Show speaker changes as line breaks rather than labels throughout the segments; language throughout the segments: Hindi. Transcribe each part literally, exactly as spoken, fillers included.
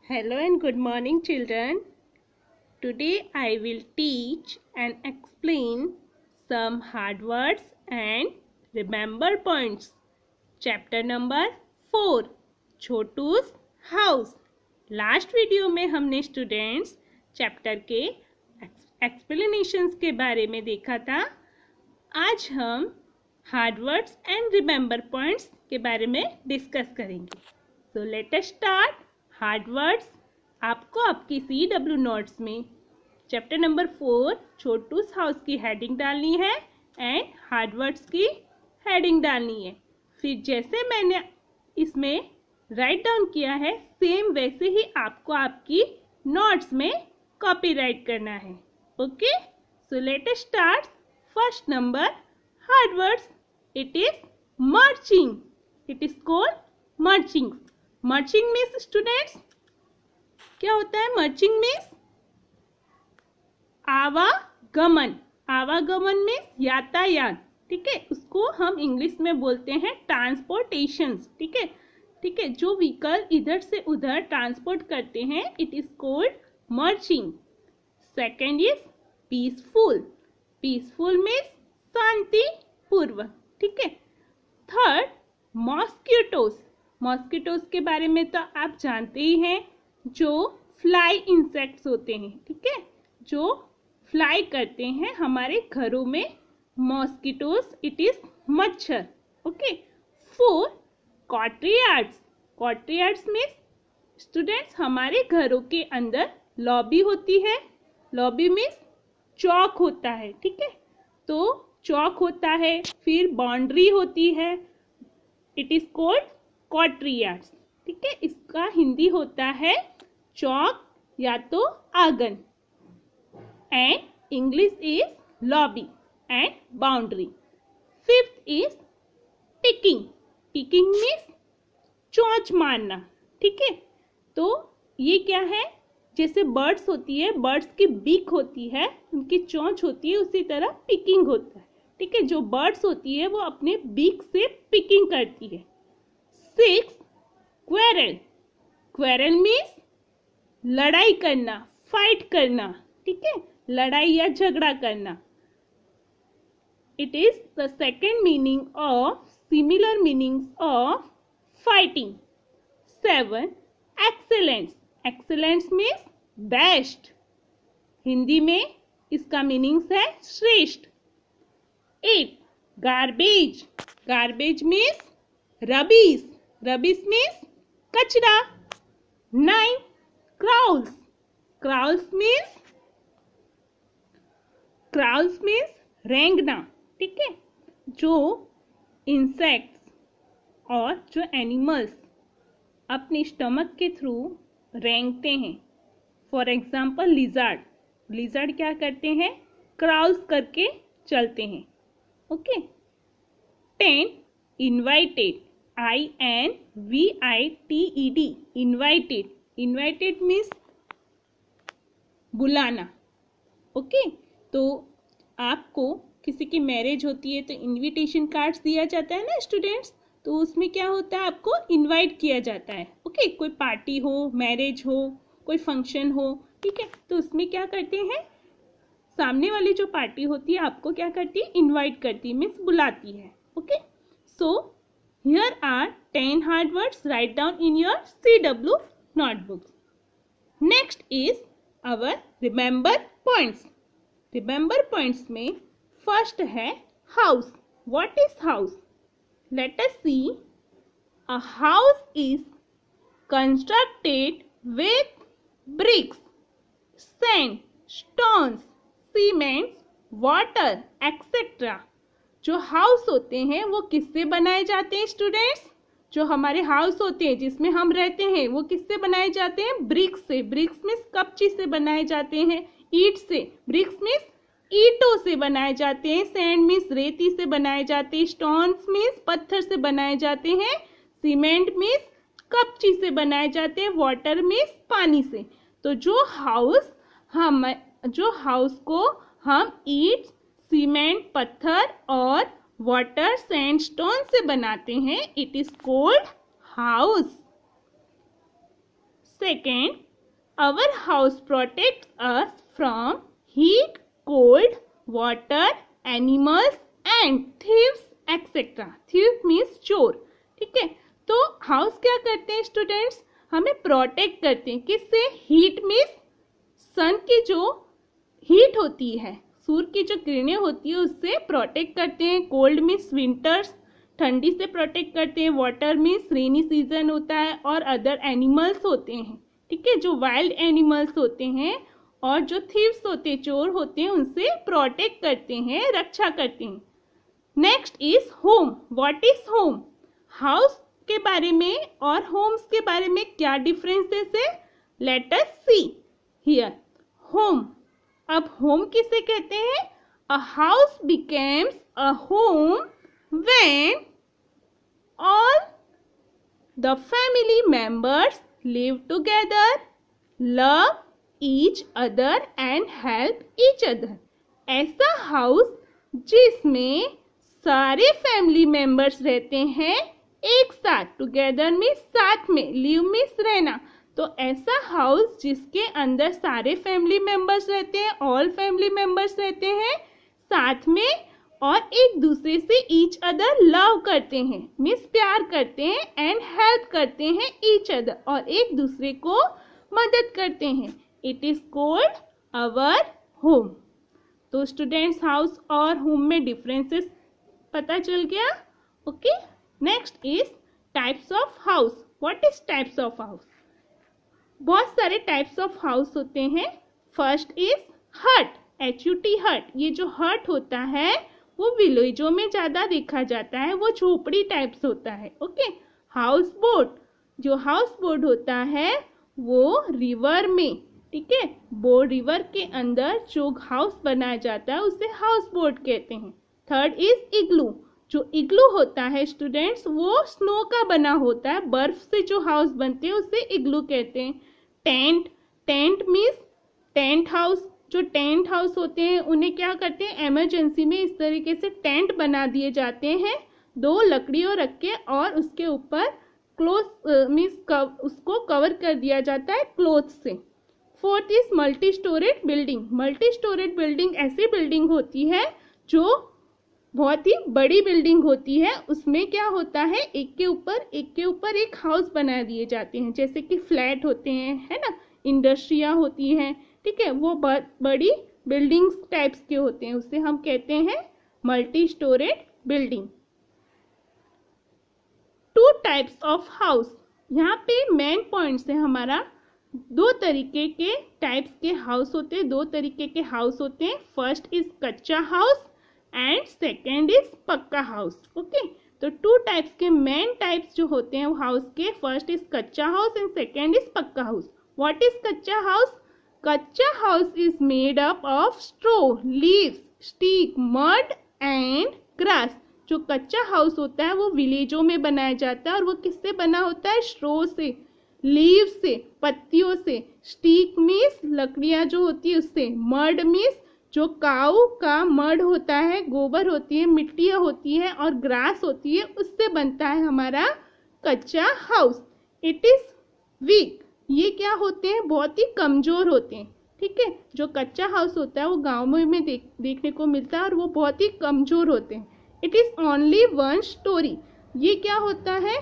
Hello and good morning, children. Today I will teach and explain some hard words and remember points. Chapter number four, Chotu's house. Last video में हमने स्टूडेंट्स चैप्टर के एक्सप्लेनेशंस के बारे में देखा था. आज हम hard words and remember points के बारे में डिस्कस करेंगे. So let us start. Hard words आपको आपकी सी डब्ल्यू नोट्स में chapter number four Chotu's house की हेडिंग डालनी है एंड हार्ड वर्ड्स की हेडिंग डालनी है. फिर जैसे मैंने इसमें राइट डाउन किया है सेम वैसे ही आपको आपकी नोट्स में कॉपी राइट करना है. Okay, so let us start. First number hard words. It is marching. It is called marching. marching means students क्या होता है? marching मीन्स आवागमन. आवागमन मीन्स यातायात. ठीक है, उसको हम इंग्लिश में बोलते हैं ट्रांसपोर्टेशन. ठीक है ठीक है जो व्हीकल इधर से उधर ट्रांसपोर्ट करते हैं it is called marching. Second is peaceful. Peaceful means शांति पूर्वक. ठीक है. Third mosquitoes. मॉस्किटोस के बारे में तो आप जानते ही हैं, जो फ्लाई इंसेक्ट्स होते हैं. ठीक है, जो फ्लाई करते हैं हमारे घरों में. मॉस्किटोस इट इज मच्छर. Okay. Four courtyards. Courtyards means students हमारे घरों के अंदर लॉबी होती है. लॉबी मीन्स चौक होता है. ठीक है, तो चौक होता है, फिर बाउंड्री होती है. It is called courtyards. ठीक है, इसका हिंदी होता है चौक या तो आंगन. And English is lobby and boundary. Fifth is picking. Picking means चोंच मारना. ठीक है, तो ये क्या है? जैसे बर्ड्स होती है, बर्ड्स की बीक होती है, उनकी चोंच होती है, उसी तरह पिकिंग होता है. ठीक है, जो बर्ड्स होती है वो अपने बीक से पिकिंग करती है. Six quarrel. क्वेरल मीन्स लड़ाई करना, फाइट करना. ठीक है, लड़ाई या झगड़ा करना. It is the second meaning of similar meanings of fighting. Seven excellence. Excellence means best. Hindi में इसका मीनिंग्स है श्रेष्ठ. Eight garbage. Garbage means rubbish. Rubbish means कचरा. Nine crawls. Crawls means crawls means रेंगना. ठीक है, जो इंसेक्ट्स और जो एनिमल्स अपने स्टमक के थ्रू रेंगते हैं. For example lizard. लिजार्ड क्या करते हैं? क्राउल्स करके चलते हैं. Okay. Ten invited. I N V I T E D. Invited. Invited means बुलाना. ओके, तो आपको किसी की मैरिज होती है तो इनविटेशन कार्ड्स दिया जाता है ना स्टूडेंट्स, तो उसमें क्या होता है? आपको इनवाइट किया जाता है. ओके, कोई पार्टी हो, मैरिज हो, कोई फंक्शन हो. ठीक है, तो उसमें क्या करते हैं? सामने वाली जो पार्टी होती है आपको क्या करती है? इनवाइट करती है, मीन्स बुलाती है. Okay, so here are ten hard words. Write down in your C W notebooks. Next is our remember points. Remember points में फर्स्ट है house. What is house? Let us see. A house is constructed with bricks, sand, stones, cement, water, et cetera. जो हाउस होते हैं वो किससे बनाए जाते हैं स्टूडेंट्स? जो हमारे हाउस होते हैं जिसमें हम रहते हैं वो किससे बनाए जाते हैं? ब्रिक्स से. ब्रिक्स मीन्स कच्ची से बनाए जाते हैं. ईट से. ब्रिक्स मीन्स ईंटों से बनाए जाते हैं. सैंड मीन्स रेती से बनाए जाते हैं. स्टोन्स मीन्स पत्थर से बनाए जाते हैं. सीमेंट मीन्स कच्ची से बनाए जाते हैं. वाटर मीन्स पानी से. तो जो हाउस हम जो हाउस को हम ईट, सीमेंट, पत्थर और वाटर, सैंडस्टोन से बनाते हैं it is called house. Second, our house protects us from heat, cold, water, animals and thieves etc. thief means चोर, ठीक है। तो हाउस क्या करते हैं स्टूडेंट्स, हमें प्रोटेक्ट करते हैं किससे, हीट मीन्स सन की जो हीट होती है, सूर्य की जो किरणें होती है उससे प्रोटेक्ट करते हैं। कोल्ड मीन्स विंटर्स, ठंडी से प्रोटेक्ट करते हैं। वाटर मीन्स रेनी सीजन होता है। और अदर एनिमल्स होते हैं, ठीक है, जो वाइल्ड एनिमल्स होते हैं और जो थीव्स होते हैं, चोर होते हैं, उनसे प्रोटेक्ट करते हैं, रक्षा करते हैं। Next is home. What is home, house के बारे में और होम्स के बारे में क्या डिफरेंसेस है, let us see here. Home, अब होम किसे कहते हैं, a house becomes a home when all the family members live together, love each other and help each other. ऐसा हाउस जिसमें सारे फैमिली मेंबर्स रहते हैं एक साथ, टुगेदर में साथ में, लिव मीन्स रहना। तो ऐसा हाउस जिसके अंदर सारे फैमिली मेंबर्स रहते हैं, ऑल फैमिली मेंबर्स रहते हैं साथ में और एक दूसरे से ईच अदर लव करते हैं, मीन्स प्यार करते हैं, एंड हेल्प करते हैं ईच अदर, और एक दूसरे को मदद करते हैं। It is called our home. तो स्टूडेंट्स, हाउस और होम में डिफरेंसेस पता चल गया। Okay, next is types of house. What is types of house, बहुत सारे टाइप्स ऑफ हाउस होते हैं। First is hut, H U T hut. ये जो हट होता है वो विलेजों में ज्यादा देखा जाता है, वो झोपड़ी टाइप्स होता है। ओके, हाउस बोट, जो हाउस बोट होता है वो रिवर में, ठीक है, बो रिवर के अंदर जो हाउस बनाया जाता है उसे हाउस बोट कहते हैं। थर्ड इज इग्लू, जो इग्लू होता है स्टूडेंट्स वो स्नो का बना होता है, बर्फ से जो हाउस बनते हैं उसे इग्लू कहते हैं। Tent, tent means tent house, जो टेंट हाउस होते हैं उन्हें क्या करते हैं, इमरजेंसी में इस तरीके से टेंट बना दिए जाते हैं, दो लकड़ियों रख के और उसके ऊपर क्लोथ मीन्स उसको कवर कर दिया जाता है क्लोथ से। Fourth is multi storeyed building. Multi storeyed building ऐसी बिल्डिंग होती है जो बहुत ही बड़ी बिल्डिंग होती है, उसमें क्या होता है, एक के ऊपर एक के ऊपर एक हाउस बना दिए जाते हैं, जैसे कि फ्लैट होते हैं, है ना, इंडस्ट्रियाँ होती हैं, ठीक है, वो बड़ी बिल्डिंग्स टाइप्स के होते हैं, उसे हम कहते हैं multi storeyed building. Two types of house, यहाँ पे मेन पॉइंट्स है हमारा, दो तरीके के टाइप्स के हाउस होते हैं, दो तरीके के हाउस होते हैं। First is kachcha house and second is pakka house. Okay, तो टू टाइप्स के मेन टाइप्स जो होते हैं हाउस के, first is kachcha house and second is pakka house. What is kachcha house, kachcha house is made up of straw, leaves, stick, mud and grass. जो कच्चा हाउस होता है वो विलेजों में बनाया जाता है और वो किससे बना होता है, स्ट्रो से, लीव से, पत्तियों से, स्टिक मीन्स लकड़ियां जो होती है उससे, मड मीन्स जो काऊ का मड होता है, गोबर होती है, मिट्टियाँ होती है और ग्रास होती है, उससे बनता है हमारा कच्चा हाउस। इट इज वीक, ये क्या होते हैं, बहुत ही कमजोर होते हैं, ठीक है। जो कच्चा हाउस होता है वो गाँव में देख देखने को मिलता है और वो बहुत ही कमजोर होते हैं। It is only one storey, ये क्या होता है,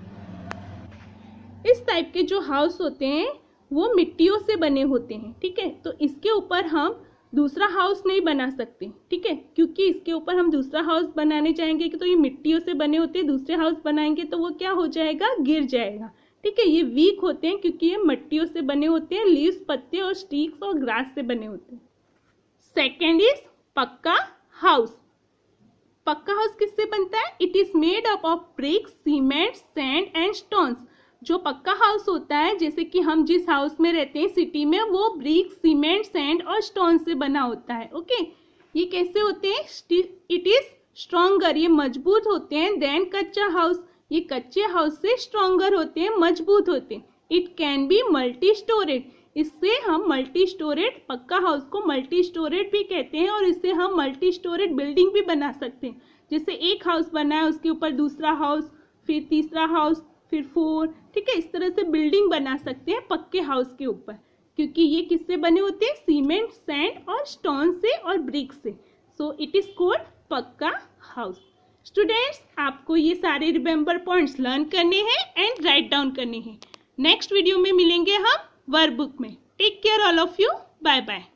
इस टाइप के जो हाउस होते हैं वो मिट्टियों से बने होते हैं, ठीक है। तो इसके ऊपर हम दूसरा हाउस नहीं बना सकते, ठीक है, क्योंकि इसके ऊपर हम दूसरा हाउस बनाने जाएंगे कि तो ये मिट्टियों से बने होते हैं, दूसरे हाउस बनाएंगे तो वो क्या हो जाएगा, गिर जाएगा, ठीक है। ये वीक होते हैं क्योंकि ये मिट्टियों से बने होते हैं, लीव्स, पत्ते और स्टिक्स और ग्रास से बने होते हैं। Second is pakka house. पक्का हाउस किससे बनता है, it is made up of bricks, cement, sand and stones. जो पक्का हाउस होता है, जैसे कि हम जिस हाउस में रहते हैं सिटी में, वो ब्रिक, सीमेंट, सैंड और स्टोन से बना होता है। ओके, ये कैसे होते हैं, इट इज स्ट्रॉन्गर, ये मजबूत होते हैं, देन कच्चा हाउस, ये कच्चे हाउस से स्ट्रॉन्गर होते हैं, मजबूत होते हैं। It can be multi storeyed, इससे हम मल्टी स्टोरेड, पक्का हाउस को मल्टी स्टोरेड भी कहते हैं और इससे हम मल्टी स्टोरेड बिल्डिंग भी बना सकते हैं। जैसे एक हाउस बना है उसके ऊपर दूसरा हाउस, फिर तीसरा हाउस, फिर फोर, ठीक है। इस तरह से बिल्डिंग बना सकते हैं पक्के हाउस के ऊपर, क्योंकि ये किससे बने होते हैं, सीमेंट, सैंड और स्टोन से और ब्रिक से। So it is called pakka house. Students, आपको ये सारे रिमेंबर पॉइंट्स लर्न करने हैं एंड राइट डाउन करने हैं। नेक्स्ट वीडियो में मिलेंगे हम वर्ब बुक में। Take care all of you, bye bye.